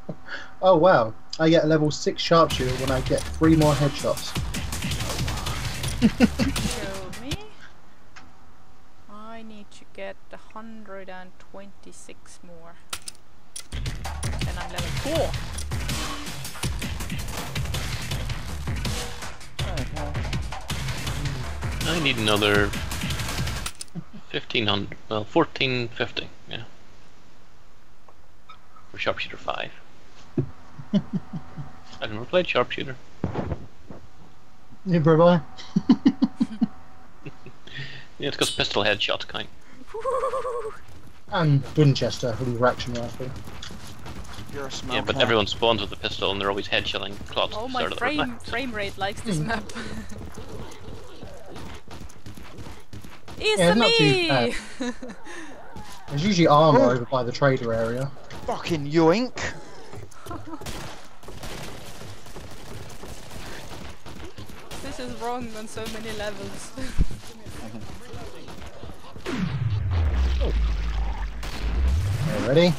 Oh wow, I get a level 6 sharpshooter when I get 3 more headshots. Show me. I need to get 126 more. Then I'm level 4. I need another 1500, well 1450, yeah. For Sharpshooter 5. I've never played Sharpshooter. Neither have I. Yeah, it's because pistol headshots count. And Winchester for the reaction rifle. You're a smoker. Yeah, but everyone spawns with a pistol and they're always headshotting clots Oh, at the my start of the round. frame rate likes this map. It's Yeah, not too me! bad. There's usually armor over by the trader area. Fucking yoink! This is wrong on so many levels. Okay, ready?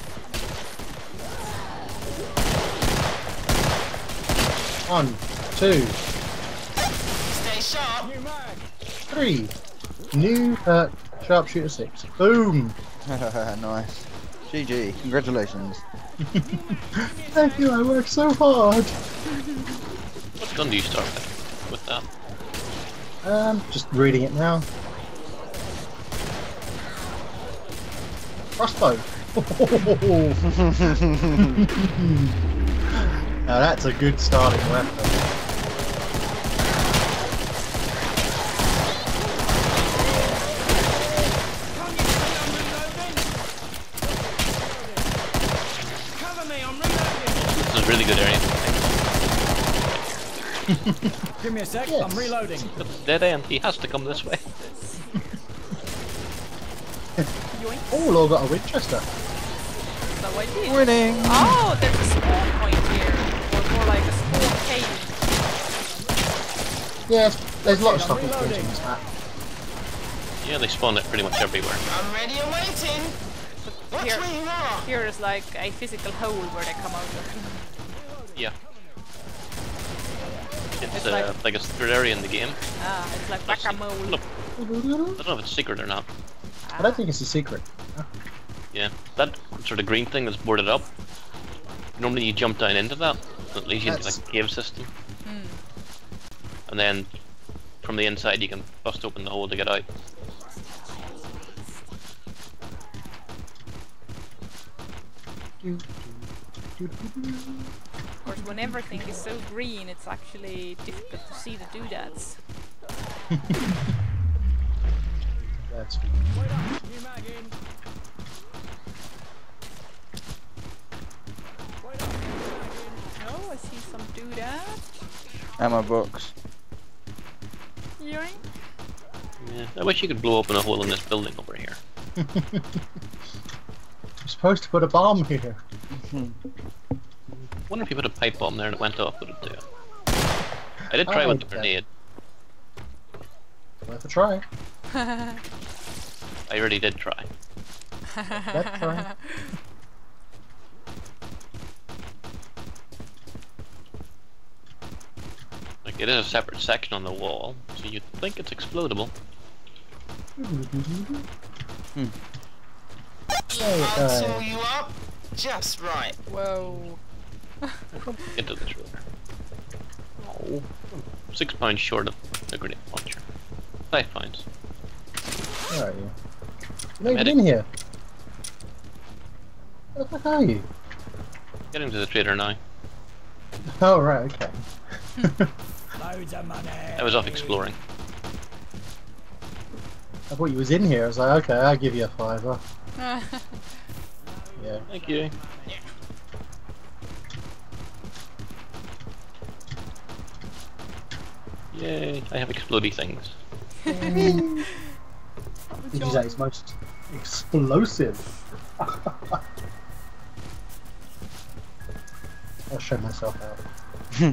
One, two, Stay sharp. 3. New sharpshooter 6. Boom! Nice. GG. Congratulations. Thank you, I worked so hard. What gun do you start with that? Just reading it now. Crossbow. Now that's a good starting weapon. This is a really good area. Give me a sec, Yes. I'm reloading. It's dead end, he has to come this way. Oh, Lord, got a Winchester. So I did. Winning! Oh, there's a spawn point here. Or more like a spawn cave. Yes, there's a lot of stuff with things on this map. Yeah, they spawn it pretty much everywhere. I'm ready and waiting. Watch Here, where you are. here is like a physical hole where they come out of. Yeah. It's It's like a secret area in the game. Ah, it's like whack-a-mole. Look, I don't know if it's secret or not. I don't think it's a secret. Yeah, that sort of green thing that's boarded up. Normally you jump down into that, so it leads you into like a cave system. And then from the inside you can bust open the hole to get out. Of course, when everything is so green, it's actually difficult to see the doodads. That's Oh, I see some doodads. Ammo box. Yoink. Yeah, I wish you could blow open a hole in this building over here. I'm supposed to put a bomb here. Wonder if you put a pipe bomb there and it went off, would it do? I did try with the grenade. Worth a try. I really did try. Let's try. Like, it is a separate section on the wall, so you'd think it's explodable. I'll tool you up just right. Whoa. Get to this road. Oh, 6 pounds short of a grenade launcher. 5 pounds. Where are you? You're not even in here. Where the fuck are you? Getting to the trader now. Oh, right, okay. Loads of money. I was off exploring. I thought you was in here. I was like, okay, I'll give you a fiver. Yeah. Thank you. Yay, I have explodey things. Did you say it's most explosive? I'll show myself out.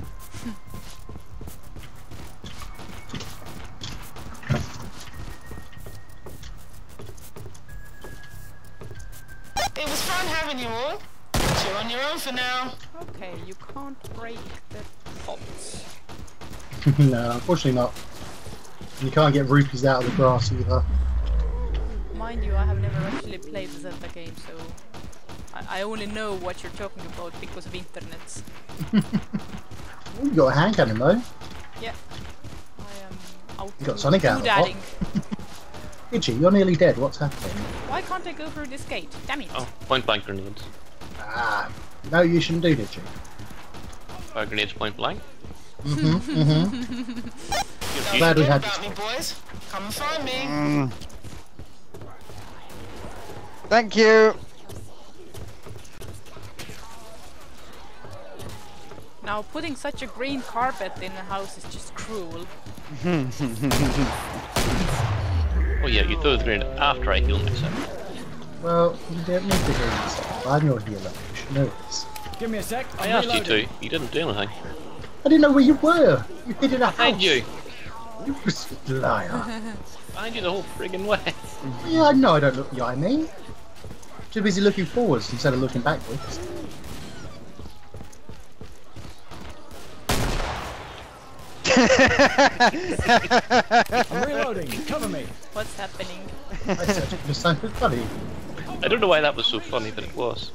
It was fun having you all. But you're on your own for now. Okay, you can't break the pot. No, unfortunately not. You can't get rupees out of the grass either. Mind you, I have never actually played the Zelda game, so I only know what you're talking about because of internet. You got a hand cannon though. Yeah, I am out. You got Sonic out. Doodadding. Itchy, you're nearly dead. What's happening? Why can't I go through this gate? Damn it! Oh, point blank grenades. Ah, no, you shouldn't do, did you? Fire grenades point blank. Don't Glad we forget had about this. me, boys. Come and find me. Thank you. Now, putting such a green carpet in a house is just cruel. Oh yeah, you throw the grenade after I heal myself. Well, you don't need to heal yourself. I'm your healer. You should know this. Give me a sec. I I'm asked you reloading. to. You didn't do anything. I didn't know where you were. You hid in a house. Behind you. You liar. Behind you the whole friggin' way. Yeah, I know I don't look behind me. Too busy looking forwards instead of looking backwards. I'm reloading. Cover me. What's happening? I said it just sounded funny. I don't know why that was so funny, but it was.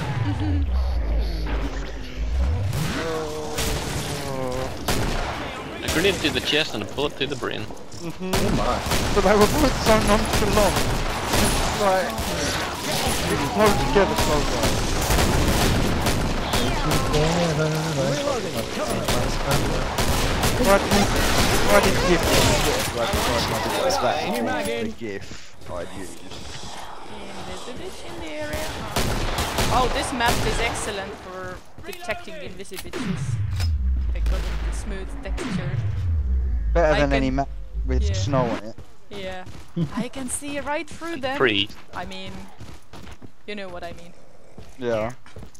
A grenade to the chest and a bullet to the brain. Oh my. But they were both so nonchalant. It's like it flowed together so well. Why did you give me the GIF I'd use? Invisibility in the area. Oh, this map is excellent for detecting invisibilities because of the smooth texture. Better I than can- any map with yeah. snow on it. Yeah, I can see right through them. Free. I mean, you know what I mean. Yeah.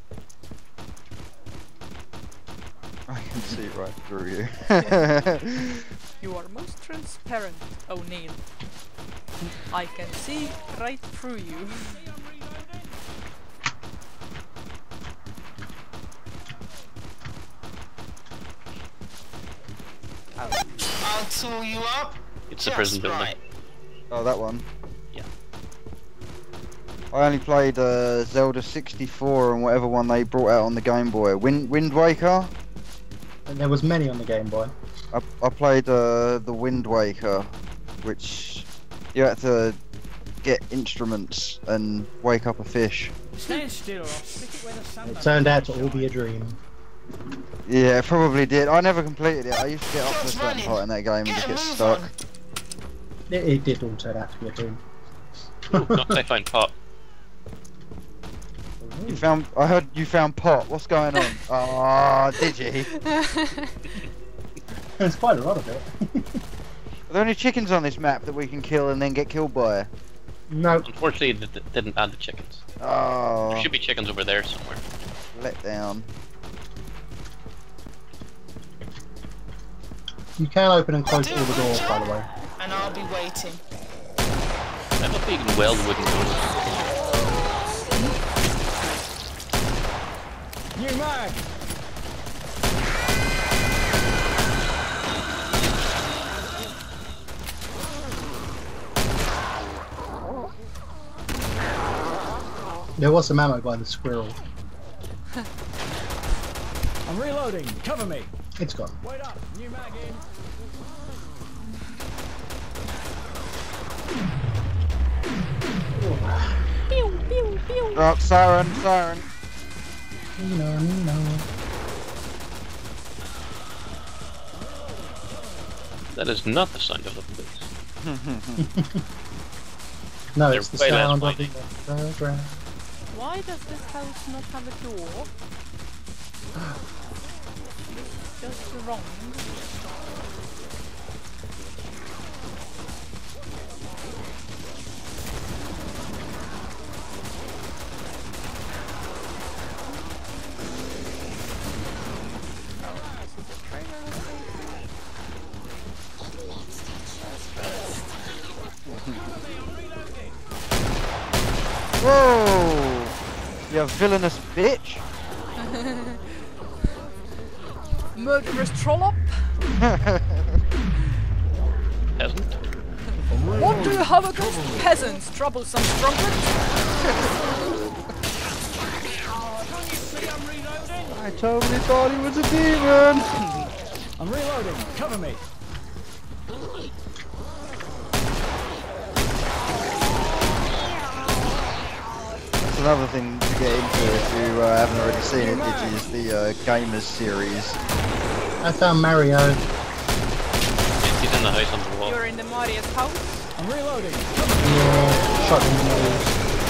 I can see right through you. You are most transparent, O'Neill. I can see right through you. I'll tool you up. It's the Just prison building. right. Oh, that one. Yeah. I only played Zelda 64 and whatever one they brought out on the Game Boy. Wind Waker? And there was many on the Game Boy. I played the Wind Waker, which you had to get instruments and wake up a fish. Stand still or I'll stick it where the sun It don't turned out to shine. all be a dream. Yeah, it probably did. I never completed it. I used to get up to a Just certain running. part in that game and Get just a get move stuck. on. It did all turn out to be a dream. Oh, God, I found pot. I heard you found pot. What's going on? Ah, did you? There's quite a lot of it. Are there any chickens on this map that we can kill and then get killed by? No, Unfortunately, it didn't add the chickens. Oh, There should be chickens over there somewhere. let down. you can open and close all the doors, by the way. And I'll be waiting. I don't think you can weld wooden doors. New mag. There was some ammo by the squirrel. I'm reloading. Cover me. It's gone. Wait up. New mag in. Pew pew pew. Oh, siren. No. That is not the sound of the police. No, They're it's the way less sound of mighty. the underground. Why does this house not have a door? Just wrong. Whoa! You villainous bitch! Murderous trollop. Peasant? What do you have against peasants? Troublesome strumpet? I totally thought he was a demon! I'm reloading. Cover me. That's another thing to get into if you haven't already seen it, which is the Gamers series. I found Mario. He's in the house on the wall. You're in the Maria's house. I'm reloading. Yeah, shot him in the nose.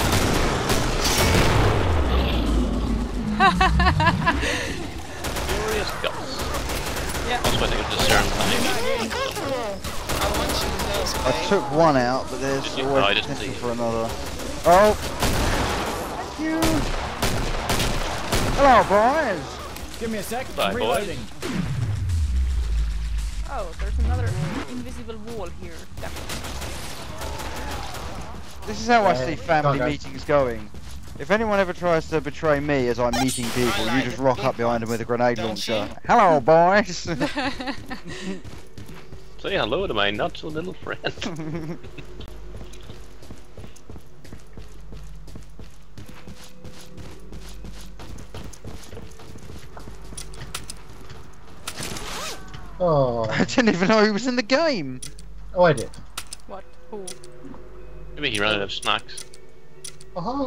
Glorious guts. Yeah. That's why I think it's discern time. I want you to know, I took one out, but there's Did you? always Oh, I didn't potential see. for another. Oh! Thank you! Hello, boys! Give me a sec. Bye, I'm boys. reloading. Oh, there's another invisible wall here. This is how I Yeah, see family can't go. meetings going. If anyone ever tries to betray me as I'm meeting people, you just rock up behind them with a grenade Don't launcher. you? Hello, boys! Say hello to my not so little friend. Oh, I didn't even know he was in the game! oh, I did. What? Who? Maybe he ran out of snacks. Aha!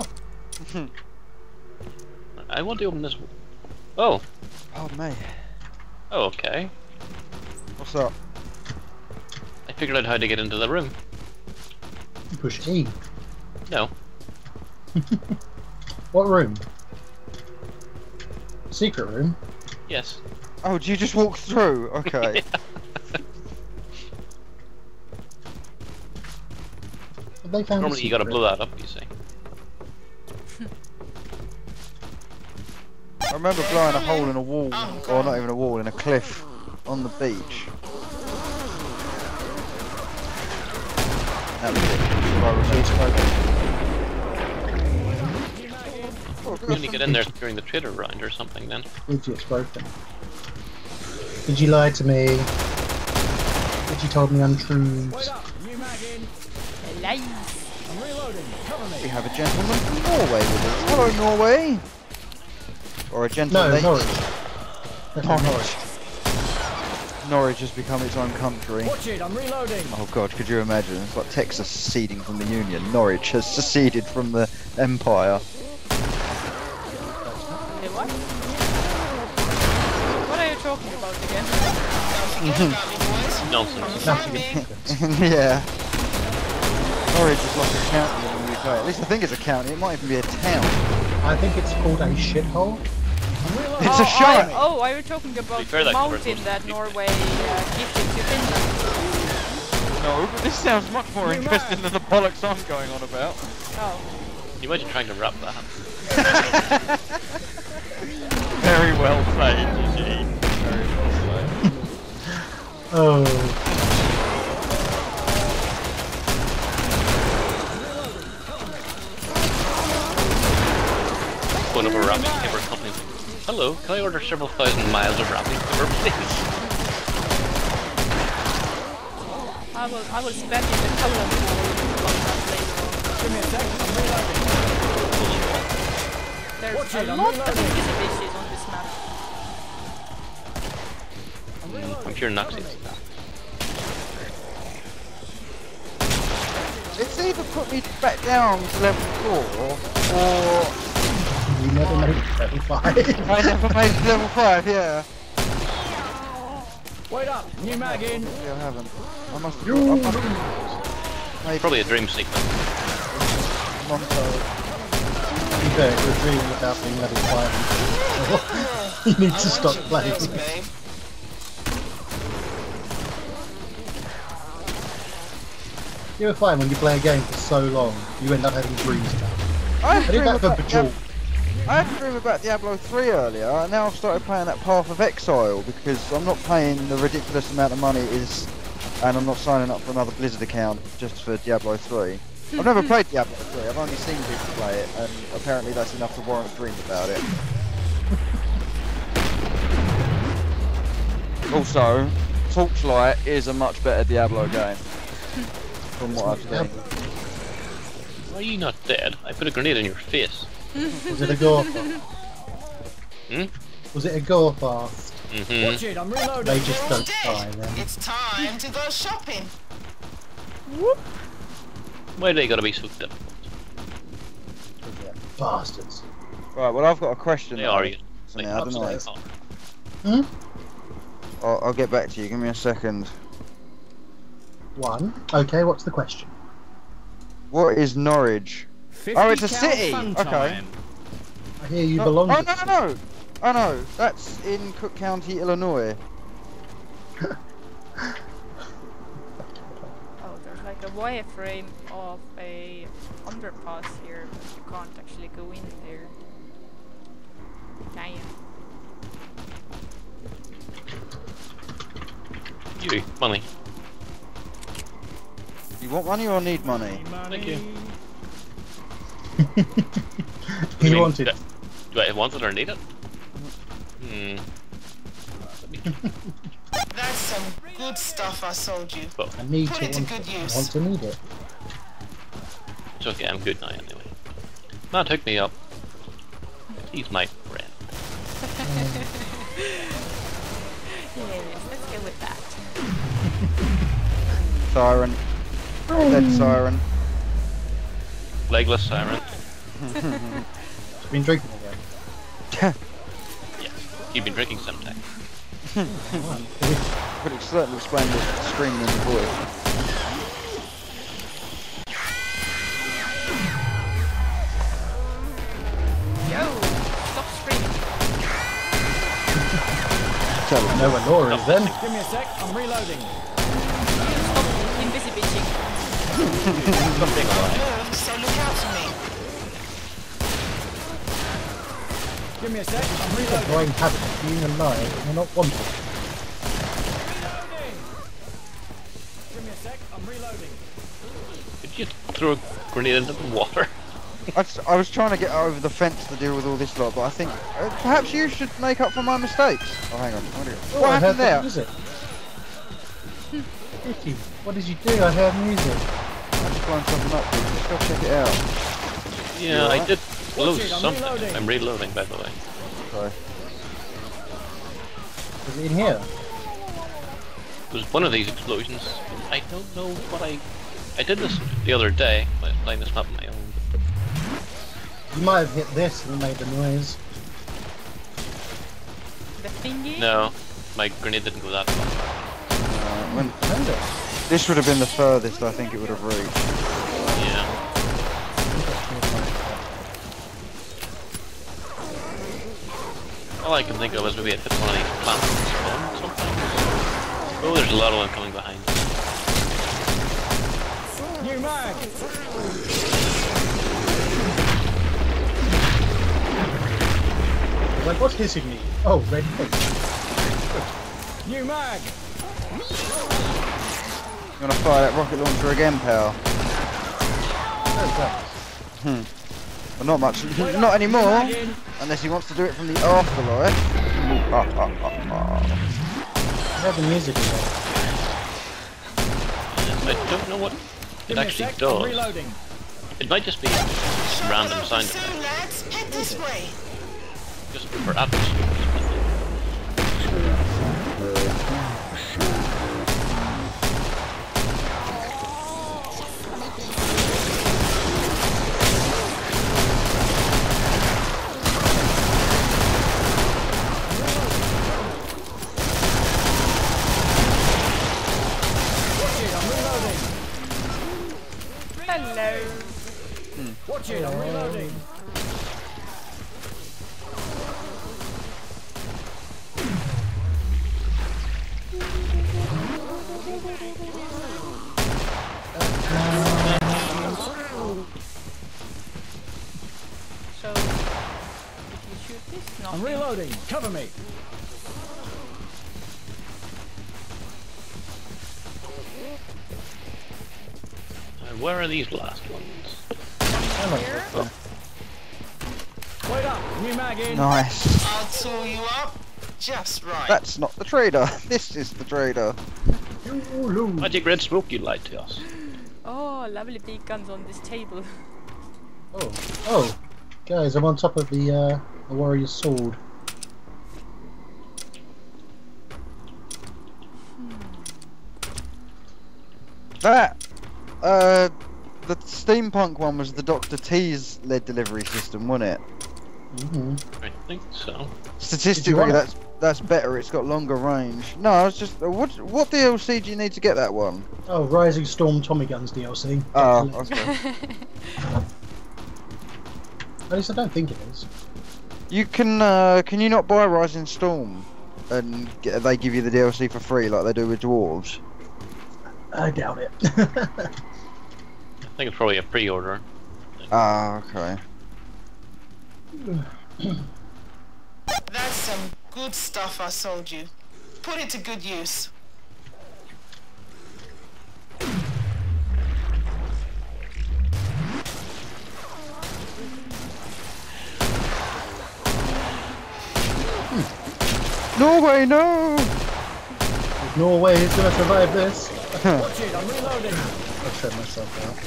I want to open this. Oh. Oh, mate. Oh, okay. What's up? I figured out how to get into the room. You push E. No. What room? Secret room? Yes. Oh, do you just walk through? Okay. Have they found a Normally you gotta secret blow that up, you see. I remember blowing a hole in a wall, or not even a wall, in a cliff on the beach. That was it. That's what I remember. You only get in there during the trader round or something then. It's broken. Did you lie to me? Did you told me untruths? Wait up. New mag in. Lies. I'm reloading. Cover We me. have a gentleman from Norway with us. Hello, Norway! Or a No, gentleman. Norwich. That's not Norwich. Norwich. Norwich has become its own country. Watch it. I'm reloading. Oh god, could you imagine? It's like Texas seceding from the Union. Norwich has seceded from the Empire. Hey, what? What are you talking about again? Nonsense. Nothing. Yeah. Norwich is like a county in the UK. At least I think it's a county. It might even be a town. I think it's called a shithole. I'm reloading. It's a shot! Are you talking about fair, the that covers mountain most that people. Norway gifted to Finland? No, but this sounds much more interesting than the bollocks I'm going on about. Oh. You might be trying to wrap that. Very well played, Eugene. Very well played. Oh. One of our wrapping paper companies. Hello, can I order several thousand miles of wrapping paper, please? I will spend in the colourful Give me a sec. I'm reloading. There's Watch a it, I'm lot of reloading. invisibilities on this map. I'm reloading. I'm sure Naxis. It's either put me back down to level 4, or You never made level 5. I never made it to level 5, yeah. Wait up. New mag in. Yeah, I haven't. I must have You- made Probably a dream sequence. montage. You bet you're dreaming about being level 5. You need to stop playing. You ever find when you play a game for so long, you end up having dreams about it? I I did that for Bejeweled. I had a dream about Diablo 3 earlier, and now I've started playing that Path of Exile because I'm not paying the ridiculous amount of money it is, and I'm not signing up for another Blizzard account just for Diablo 3. I've never played Diablo 3, I've only seen people play it, and apparently that's enough to warrant a dream about it. Also, Torchlight is a much better Diablo game. From what I've seen. Why are you not dead? I put a grenade in your face. Was it a go fast? Hmm? Was it a go fast? Mm-hmm. Watch it, I'm reloading. They just All don't dead. die then. It's time to go shopping. Why do they gotta be so difficult? Yeah, bastards. Right, well I've got a question. They though. are you. So now, I don't know. Upstairs. Hmm? I'll get back to you. Give me a second. One. Okay, what's the question? What is Norwich? Oh, it's a city. Okay. I hear you belong Oh to no, no, no! Oh no, that's in Cook County, Illinois. Oh, there's like a wireframe of a underpass here, but you can't actually go in there. Damn. You, money. You want money or need money? Thank you. He mean, wanted. Do I want it or need it? That's some good stuff I sold you. Well, I need Put to it to want good it. I use. want to need it. it's okay, I'm good now anyway. Matt, hook me up. He's my friend. Yes, let's go with that. Siren. Dead siren. Legless siren. She's been drinking again. Yes. You've been drinking sometime. Could certainly explain the screaming in the voice. Yo! Stop screaming. Tell him. Know where Laura is then. Give me a sec, I'm reloading. Stop invisibitching. Something like Move, so look out for me. Give me a sec, I'm reloading. Drawing habit of being alive and not wanted. Reloading. Give me a sec, I'm reloading. Did you throw a grenade into the water? I was trying to get over the fence to deal with all this lot, but I think perhaps you should make up for my mistakes. Oh, hang on. Oh, What I happened heard there? Music. Vicky, what did you do? I heard music. I just blown something up. Dude. Let's go check it out. Yeah, I did lose it, I'm something. reloading. I'm reloading, by the way. Sorry. Was it in here? It was one of these explosions. I don't know what I did this the other day. I was playing this map on my own. You might have hit this and made the noise. The thingy? No, my grenade didn't go that far. When Found it. this would have been the furthest I think it would have reached. Yeah. All I can think of is maybe it hit one of these plants or something. Oh, there's a lot of them coming behind. New mag. Like, what's hitting me? Oh, red thing. New mag. You want to fire that rocket launcher again, pal? Where's that? Well, not much. Not anymore. Unless he wants to do it from the afterlife. I heard the music again. I don't know what Give it me a actually sec, I'm does. reloading. It might just be some random sound Soon, effect, lads. Head this way. just for atmosphere. Watch it, I'm reloading. Hello! Watch it, I'm reloading. So, if you shoot this, I'm nothing. reloading. Cover me. Where are these last ones? Here? Oh, Wait up. New mag in. Nice. I'll tool you up. Just right. That's not the trader. This is the trader. Magic red smoke, you lied to us. Oh, lovely big guns on this table. Oh, guys, I'm on top of the warrior's sword. That, the steampunk one was the Dr. T's lead delivery system, wasn't it? I think so. Statistically, that's better. It's got longer range. No, I was just what DLC do you need to get that one? Oh, Rising Storm Tommy Guns DLC. Oh, okay. At least I don't think it is. You can you not buy Rising Storm and they give you the DLC for free like they do with dwarves? I doubt it. I think it's probably a pre-order. Ah, okay. That's some good stuff I sold you. Put it to good use. Norway, no! There's no way he's gonna survive this. Watch it, I'm reloading. I'll shut myself out.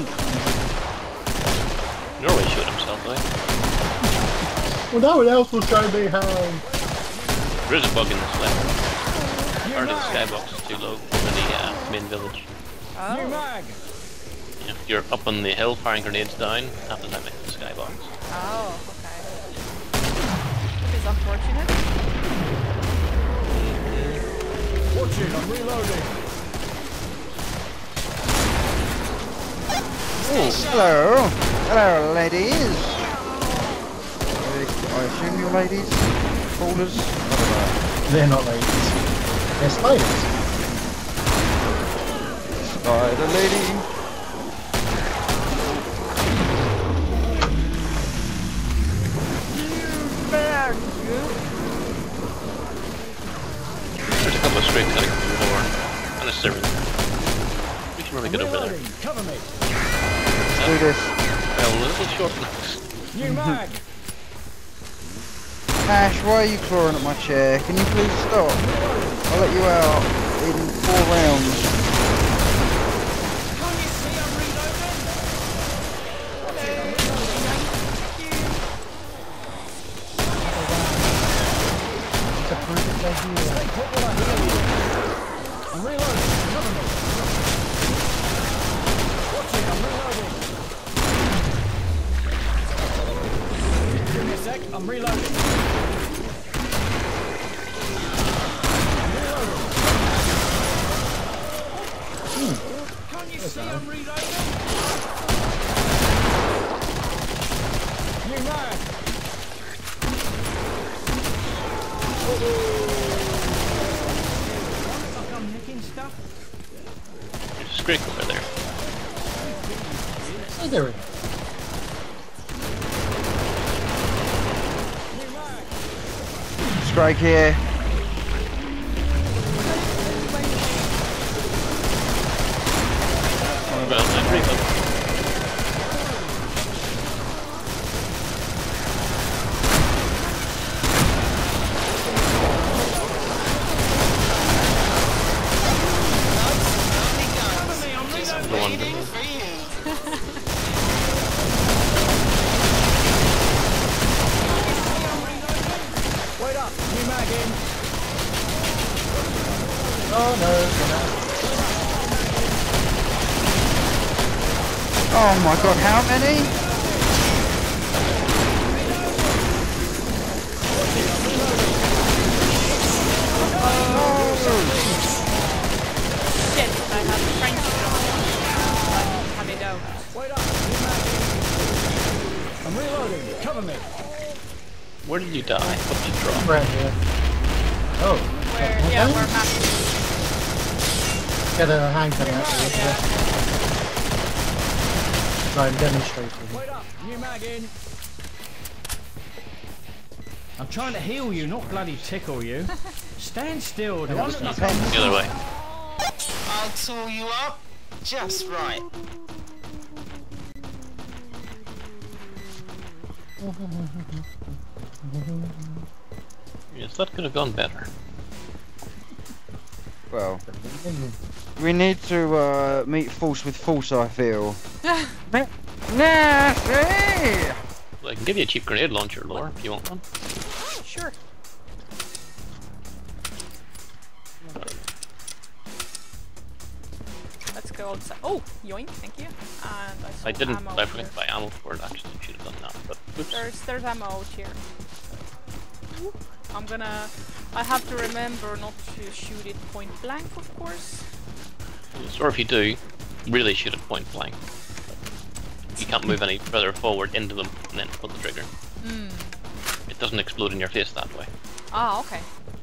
Norway shot himself, right? Well, no one else will try me home. There is a bug in this level. Part of the skybox is too low for the main village. New mag. If you're up on the hill firing grenades down, have to mimic the skybox. Oh, okay. It's unfortunate. Watch it, I'm reloading. Oh, hello. Hello, ladies. I assume you're ladies? Ballers? I don't know. They're not ladies. They're spiders. Spider lady. There's a couple of streaks heading through the door. And a servant. We can really get over there. Reloading, cover me. Do this. A little short notes. New mag. Ash, why are you clawing at my chair? Can you please stop? I'll let you out in 4 rounds. Can't you see I'm reloading? It's a perfect idea. Stay put while I heal you. I'm reloading, cover me. Watch it, I'm reloading. Give me a sec, I'm reloading. Can't you see I'm reloading? New mag. Like I'm nicking stuff. There's a streak over there. Oh, there we go. New mag. Strike here. Well, I'm reloading. The one Waiting for you. Wait up, new mag in. Oh no, Oh my god, how many? Shit, I have the French have it out. Wait up, new mag in. I'm reloading, cover me. Where did you die? What did you drop? right here. Oh, Where, yeah, where Matt. get a hand coming out of Yeah. So I'm demonstrating. Wait up, new mag in. I'm trying to heal you, not bloody tickle you. Stand still, do I look like I'm... The other way. I'll tool you up just right. Yes, that could have gone better. Well, we need to meet force with force, I feel. Nasty! Well, I can give you a cheap grenade launcher, Laura, if you want one. Sure. Let's go outside. Oh, yoink, thank you. And I didn't. ammo I forgot here. to buy ammo for it. Actually, should have done that. But oops. There's ammo out here. So, I'm gonna. I have to remember not to shoot it point blank, of course. Yes, or if you do, really shoot it point blank. You can't move any further forward into them and then pull the trigger. It doesn't explode in your face that way. Ah, okay.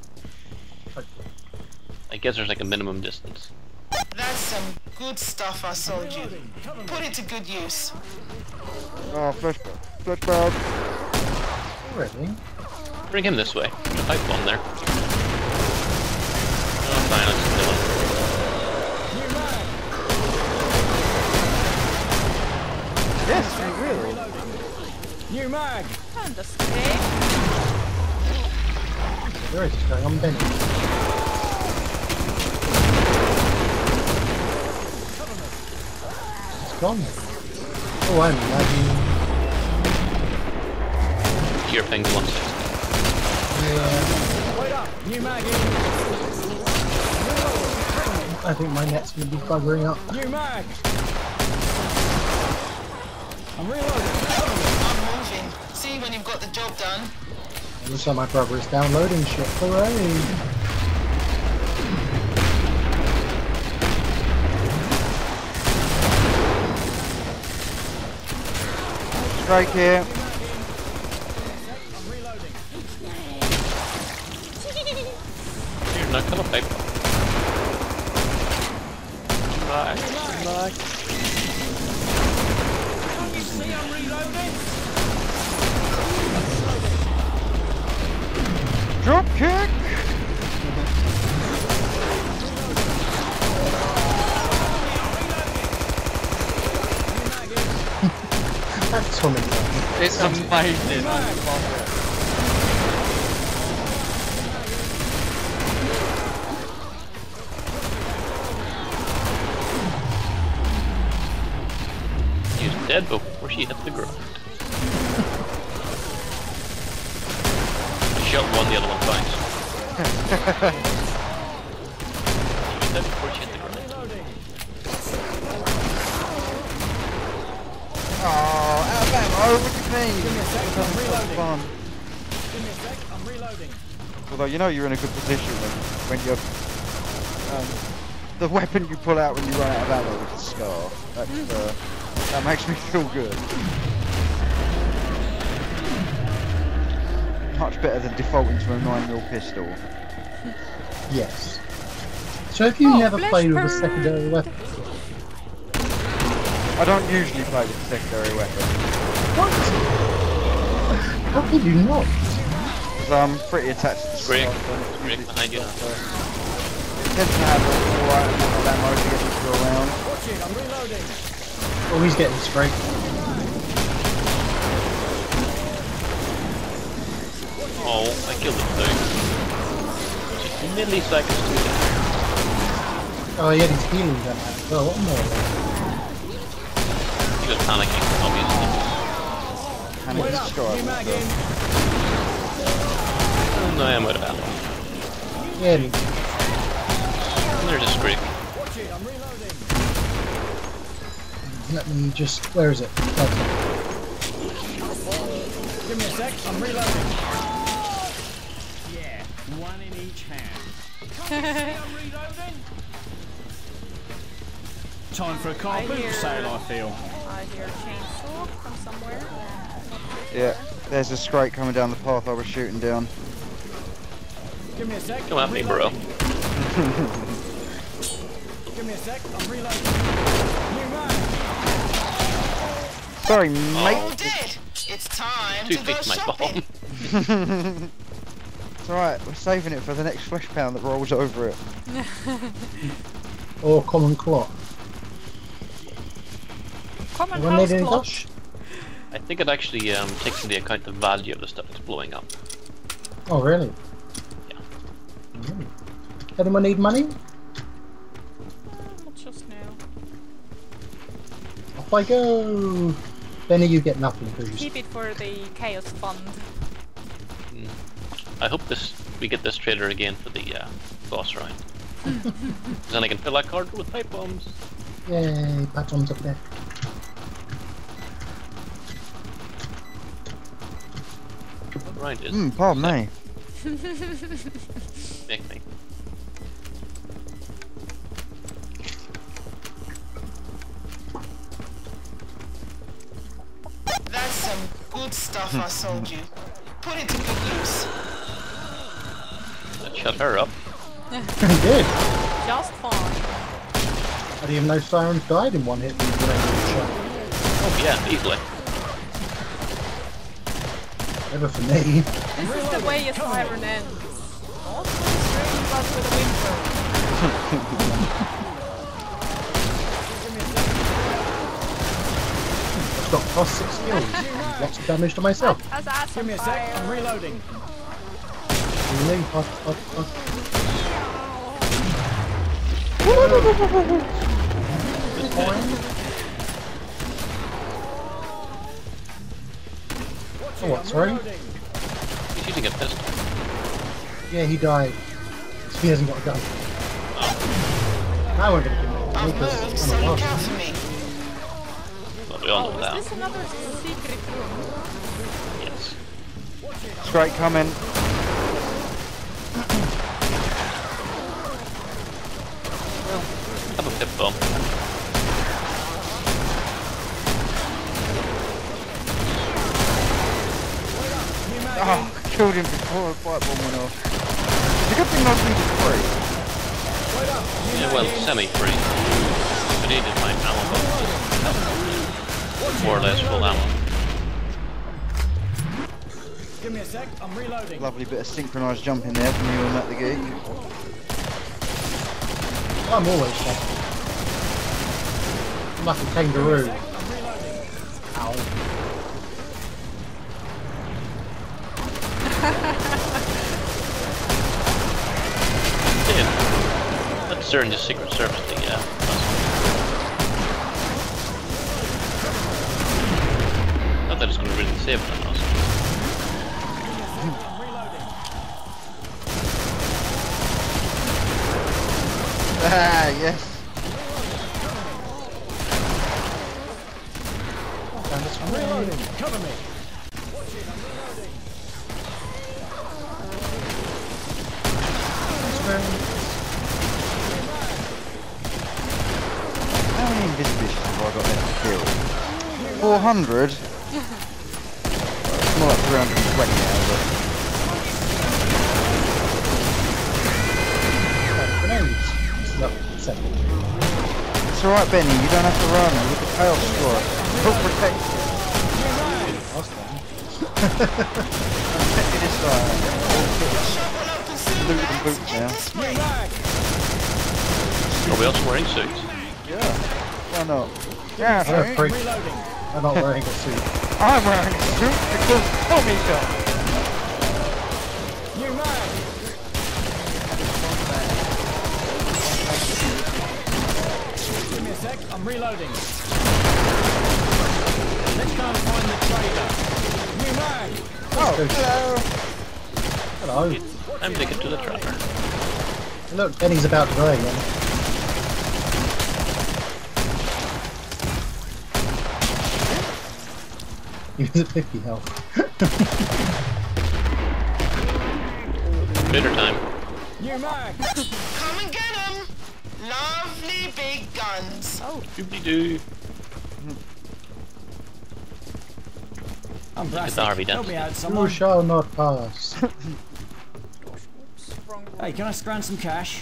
I guess there's like a minimum distance. That's some good stuff I sold you. Put it to good use. Oh, flashback. Flashback. Already? Bring him this way. There's a pipe bomb there. Oh, fine, let's kill him. Yes, really. New mag! And the steak. Where is this going? I'm Benny. It's gone. Oh, I'm lagging. Your ping 160. Yeah. Wait up! New mag in! I think my net's going to be buggering up. New mag! I'm reloading! I'm moving. See when you've got the job done. Looks like my brother is downloading shit. Hooray! Strike here. I'm reloading! Here, now cut a pipe bomb. Back. Can't you see I'm reloading? Drop kick. That's funny. It's amazing. She's dead before she hit the ground. I shot one, the other one twice. She was dead before she hit the ground. Oh, out of ammo. What do you mean? Give me a sec, I'm reloading! Fun. Give me a sec, I'm reloading! Although you know you're in a good position when you're the weapon you pull out when you run out of ammo is the scar. That makes me feel good. Much better than defaulting to a 9mm pistol. Yes. So if you never flesh played with a burn. secondary weapon, I don't usually play with a secondary weapon what? How could you not? because I'm pretty attached to the Break. scar, so it's Break usually- behind you. It tends to have a alright amount of ammo to get me to go around. Watch it, I'm reloading! Oh, he's getting straight. Oh, I killed him too. Just milliseconds to get there. Oh, yeah, he's healing them as well. What more? He was panicking, obviously. And Wait it's up! scar. New mag in! Oh, no, I'm out of ammo. Yeah, he- And there's a scrape. Watch it, I'm reloading! let me just. Where is it? That's it. Give me a sec, I'm reloading! Yeah, one in each hand. Can't you see I'm reloading? Time for a car boot hear- sale, I feel. I hear a chainsaw from somewhere. Yeah, there's a scrape coming down the path I was shooting down. Give me a sec. Come at I'm me, bro. reloading. Give me a sec, I'm reloading. New mag! Sorry, All mate. dead. It's time Two to go feet my shopping. bomb. It's alright, we're saving it for the next flesh pound that rolls over it. Or common clock. Common When they house did clock. I think it actually takes into account the value of the stuff that's blowing up. Oh, really? Anyone need money? Not just now. Off I go! Benny, you get nothing, please. Keep it for the chaos fund. I hope we get this trailer again for the boss round. Then I can fill that card with pipe bombs. Yay, pipe bombs up there. What round is Pardon me. Make me. That's some good stuff I sold you. Put it to good use. Let's shut her up. Good. Just fine. I didn't even know Sirens died in one hit. Oh yeah, easily. Never for me. This is the way a siren ends. Not straight but with a whimper. I've got plus 6 skills. Lots of damage to myself. As ass Give me a sec, I'm reloading. Really? Oh, what, sorry? He's using a pistol. Yeah, he died. He hasn't got a gun. I won't get a gun. I've moved, so look out for me. Well, we all know Oh, that. is this another secret room? Yes. Straight coming. Have a pip bomb. Oh, I killed him before a pipe bomb went off. It's a good thing those things are free. Yeah, well, semi-free. I needed my ammo box. More or less full ammo. Give me a sec, I'm reloading. Lovely bit of synchronised jumping there from you and MattTheGeek. I'm always fast. I'm like a kangaroo. Ow. Yeah. Let's turn the Secret Service thing, yeah. Not that it's going to really save them, also. Ah, yes. I'm reloading. Cover me. How many invisibles have I got left to kill? 400? It's more like 320 now, but... Grenades. No, second. It's alright, Benny, you don't have to run. Look at Chaos Squad. He'll protect you. Protect you this time. Loot and boots now. Are we also wearing suits? Yeah. Why not? Yeah, I'm a so freak. I'm not wearing a suit. I'm wearing a suit because Tommy got. New mag. Give me a sec, I'm reloading. Let's go and find the trader. New mag. Oh, hello. Hello. I'm taking to the trapper. Look, Benny's about to die again. He was at 50 health. Bitter time. New mag. Come and get 'em! Lovely big guns. Oh, doobly-doo. I'm Get the blasted. Harvey Help me out, You someone. shall not pass. Hey, can I scrounge some cash?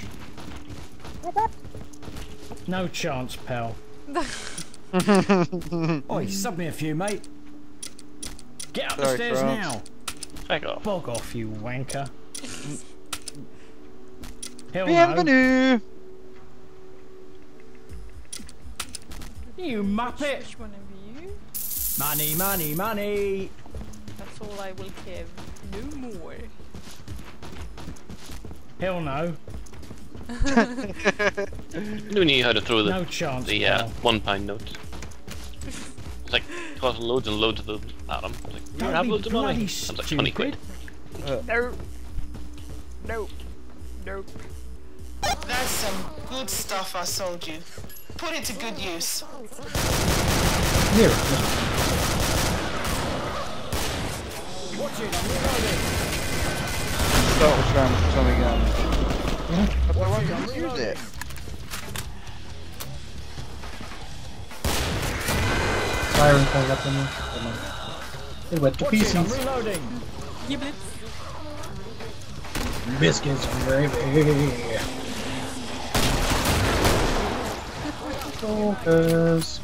No chance, pal. Oi, sub me a few, mate. Get up the Sorry, stairs France. now. Back off. Bog off, you wanker. Hell no. Bienvenue. You muppet. Which one of you? Money, money, money. That's all I will give. No more. Hell no. Who knew how to throw the No chance. the pal. £1 notes? It's like cost loads and loads of them at him. I was like, you Don't have be loads of money. bloody I was like 20 quid. No. No. Nope. That's some good stuff I sold you. Put it to good use. Here. Watch it, I'm reloading. Start with round for something But why Watch it, don't I'm you use reloading. it? Siren coming up on you. It went to Watch it, I'm pieces. reloading. Giblets. Biscuits and gravy. Stalkers.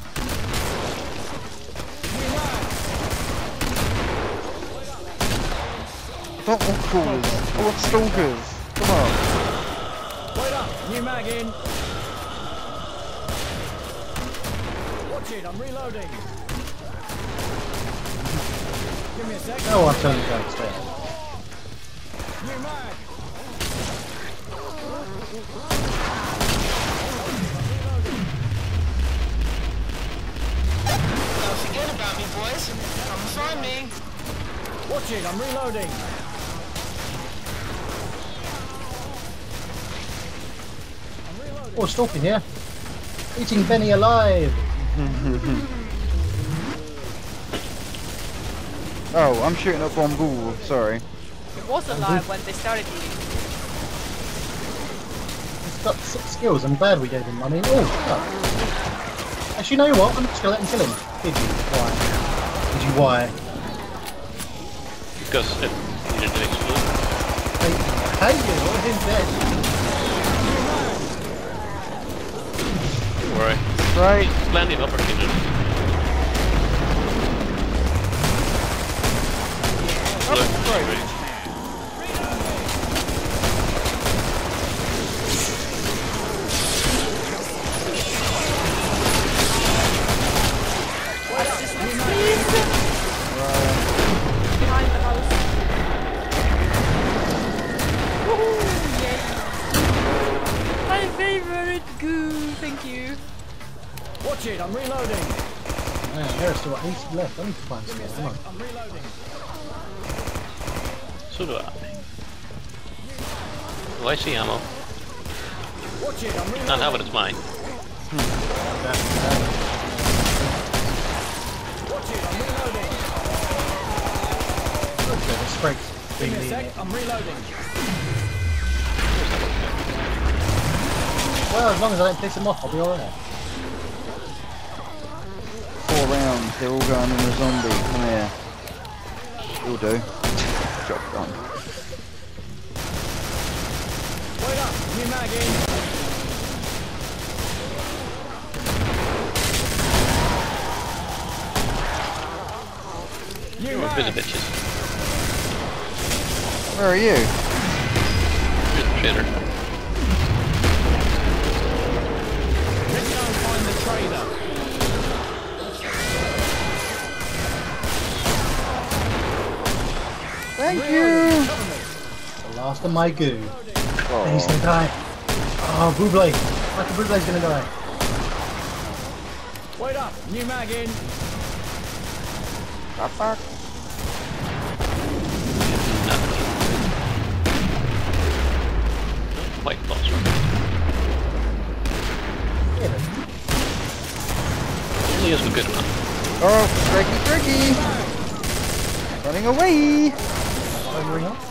I don't want crawlers. I want stalkers. Come on. Wait up, new mag in. Watch it, I'm reloading. Give me a sec. No, I'm turning downstairs. New mag. Don't forget about me, boys. Come and find me. Watch it, I'm reloading. Oh, stalking here. Eating Benny alive. Oh, I'm shooting at Bombul. Sorry. It was alive when they started eating. He's got 6 skills. I'm glad we gave him money. Oh, fuck. Actually, you know what? I'm just gonna let him kill him. Did you? Why? Did you? Why? Because it needed to explode. Hey, you know, him dead. Don't worry. Right. Plenty of opportunities. Look, great. Behind the house. Woohoo! Yay! My favorite goo. Thank you. Watch it, I'm reloading. Man, there's still 80 left. I need to find some. Come on. I'm reloading. So do I. Oh, I see ammo. Watch it, I'm reloading. Not have it, it's mine. Watch it, I'm reloading. Okay, the sprake's Give me a being sec, I'm reloading. Well, as long as I don't piss him off, I'll be alright. 4 rounds. They're all going in a zombie. Come here. You'll do. Job done. Wait up, new mag in. New Oh, bit of mag. bitches. Where are you? Here's the trader. Let's go and find the trader. Thank you. The last of my goo. Oh. And he's gonna die. Oh, Buble. Michael Buble's gonna die. Wait up, new mag in. Fuck. Quite close. Only is a good one. Oh, Greggy. Running away. Firing up.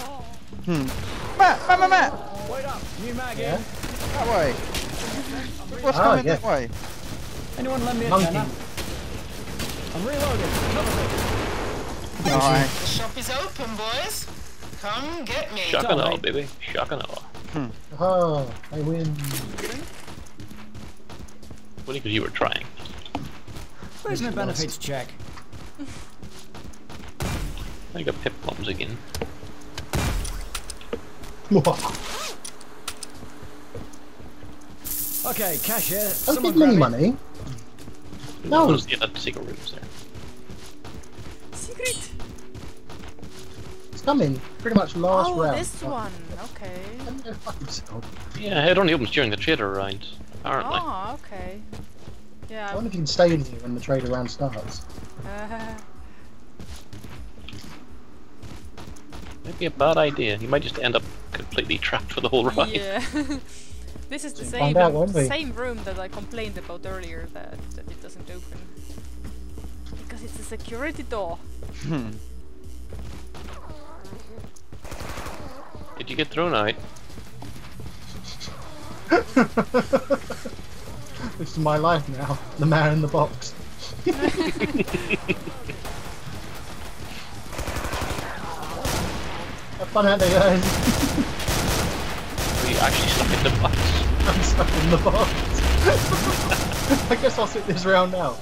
Matt. Wait up, new mag Yeah. in. That way. What's Oh, coming yeah. that way? Anyone lend me a Monkey. tenner? I'm reloading. Another thing. Nice. The shop is open, boys. Come get me. Shock and all, baby. Shock and all. Oh, I win. Only because you were trying. Where's my benefits check? I got pip bombs again. Okay, cash here. Don't Someone give me grab it. money. No. Let's get that secret rooms there. Secret. It's coming. Pretty much last Oh, round. this one. Okay. Let me go fuck yourself. Yeah, it only opens during the trader round, apparently. Oh, okay. I Yeah. wonder if you can stay in here when the trader round starts. Maybe a bad idea. You might just end up completely trapped for the whole ride. Yeah. This is the Soon find out, won't we? same room that I complained about earlier that it doesn't open. Because it's a security door. Did you get thrown out? This is my life now. The man in the box. Have fun out there, guys. Are you actually stuck in the box? I'm stuck in the box. I guess I'll sit this round now.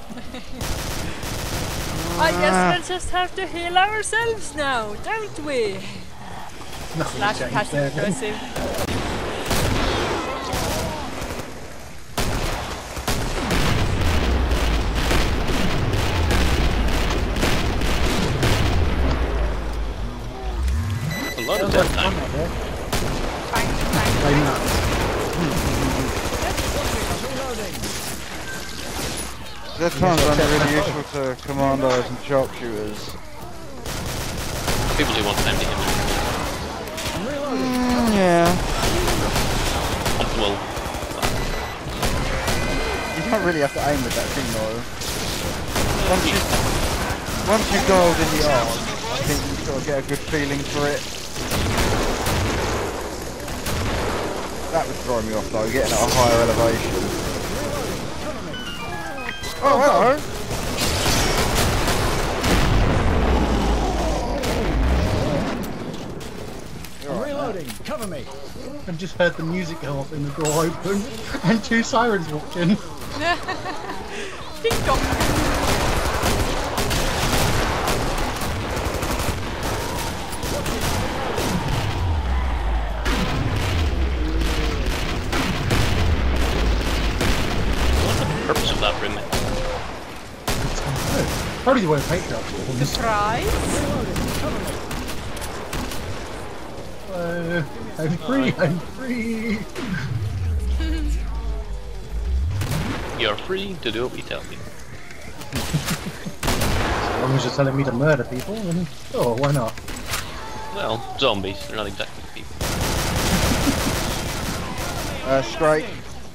I guess we'll just have to heal ourselves now, don't we? Nothing's Slash changed passive there, then. aggressive. A lot of that time. Bang, bang, Very bang. nuts. There's times when they're really useful to commandos and sharpshooters. People who want time to image. Yeah. Optimal. You don't really have to aim with that thing though. Once you've dialed in the arm, I think you've got to get a good feeling for it. That would throw me off though, getting at a higher elevation. Oh, hello! I'm reloading. Cover me. I've just heard the music go off and the door open, and 2 sirens walked in. Ding dong. What's the purpose of that room? Probably the way of patriarchs. Surprise. I'm free, I'm free. You're free to do what we tell you. As long as you're telling me to murder people, then sure, why not? Well, zombies, they're not exactly people. Straight.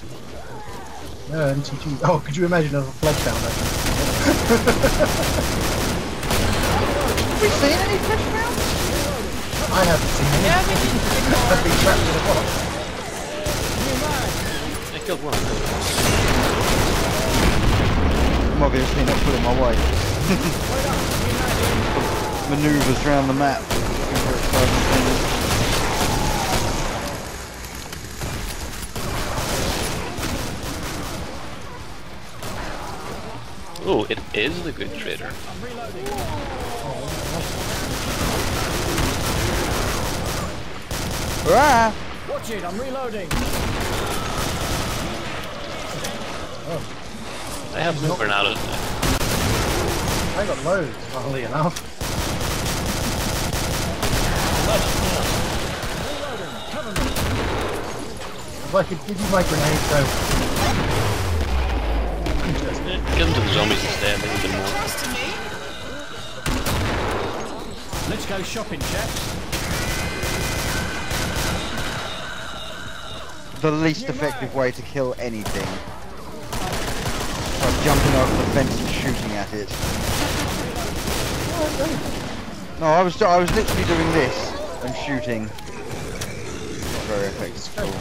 MTG. Oh, could you imagine a flesh down there? Have we seen any fish rounds? I haven't seen any. Yeah, we did I've been trapped in a box. I killed one of them. I'm obviously not pulling my weight. Manoeuvres around the map. Looking for exciting things. Oh, it is the good trader. Ah! Watch it. I'm reloading. I have no granadas now. I got loads, funnily enough. If I could give you my grenade, though. Give them to the zombies instead, maybe a bit more. Trust me. Let's go shopping, chaps. The least effective way to kill anything. By jumping over the fence and shooting at it. No, I was literally doing this and shooting. Not very effective at all.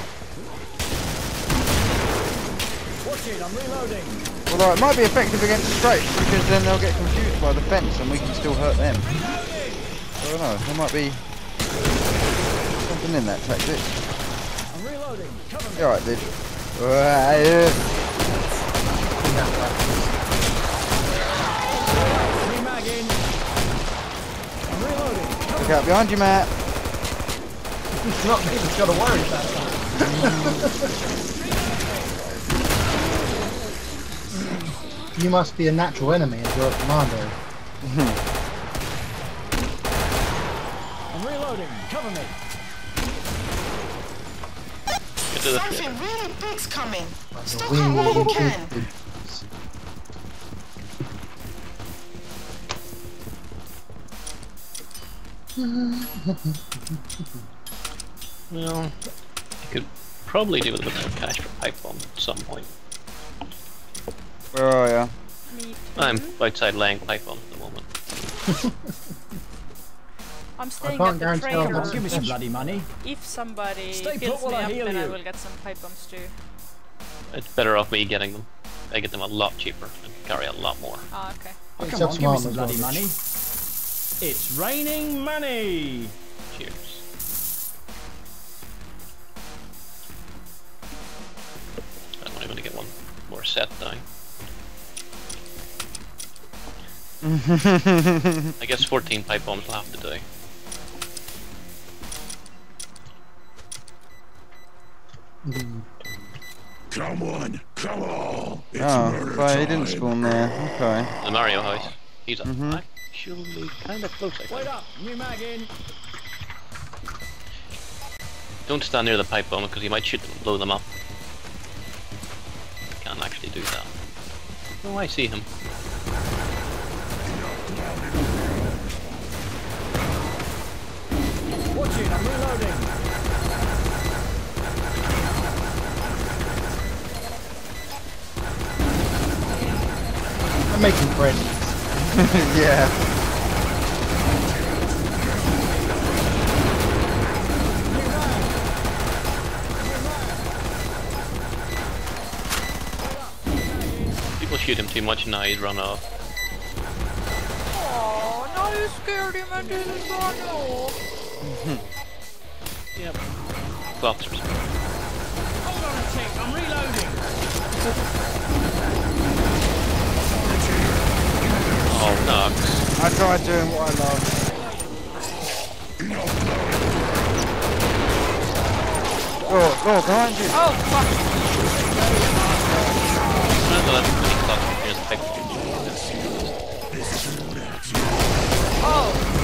Watch it. I'm reloading. Although it might be effective against straights because then they'll get confused by the fence and we can still hurt them. I don't know, there might be something in that tactic. I'm reloading. Cover me. Alright, dude. Free mag in. I'm reloading. Cover Look out behind you, Matt. It's not me that's got to worry about that. You must be a natural enemy as you're a commando. I'm reloading. Cover me. to the Something really big's coming. Stock Really, up while you really can. big. Well, you could probably do with a bit of cash for pipe bomb at some point. Where are ya? Me too. I'm outside laying pipe bomb at the moment. I'm staying can't at the guarantee I'll trader. have Give me some bloody money. If somebody Stay put fills while me I up, heal then I you. will get some pipe bombs too. It's better off me getting them. I get them a lot cheaper and carry a lot more. Ah, okay. Oh, It's come up on, to give me Mum some as bloody well. money. It's raining money. Cheers. I'm only going to get one more set down. I guess 14 pipe bombs will have to do. Come on, come on! It's Oh, murder so he time. didn't spawn there. Okay. The Mario house. He's actually kind of close, I Wait think. up, new mag in. Don't stand near the pipe bomb because you might shoot them and blow them up. Can't actually do that. Oh, I see him. Watch it, I'm reloading. I'm making friends. Yeah. People shoot him too much and now he's run off. Oh, now you scared him and didn't run off. Yep. Boxers. Hold on a tick, I'm reloading. Oh, no. I tried doing what I love. Oh, behind you. Oh, fuck. Here's a pipe bomb. Oh.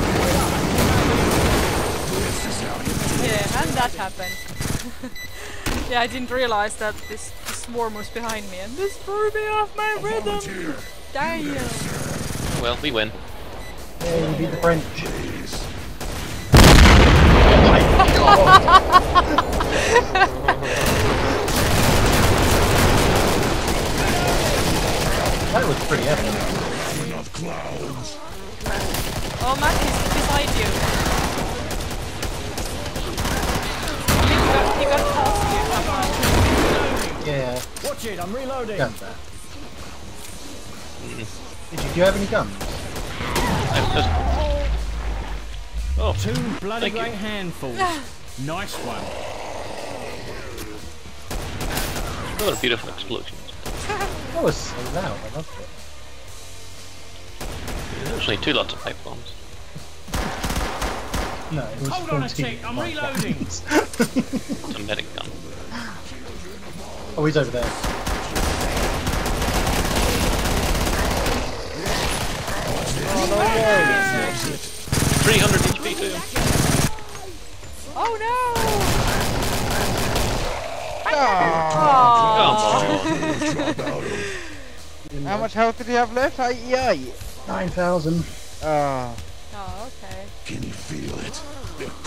Yeah, and that happened. Yeah, I didn't realize that this swarm was behind me and this threw me off my rhythm. Damn. Well, we win. Hey, we beat the French. That was pretty epic. Enough clouds. Oh, Matt is beside you. He got past you somehow. Yeah, Watch it, I'm reloading. done that. Do you have any guns? I've just... Oh, Two bloody thank you. great handfuls. Nice one. Another beautiful explosion. That was so loud, I loved it. There's only 2 lots of pipe bombs. No, it was Hold on a 14 tick, I'm pipe reloading. bombs. It's a medic gun. Oh, he's over there. Oh, no way. 300 HP to him. Oh no! Oh. Come How much health did he have left? 88. 9,000. Ah. Oh, okay. Can you feel it?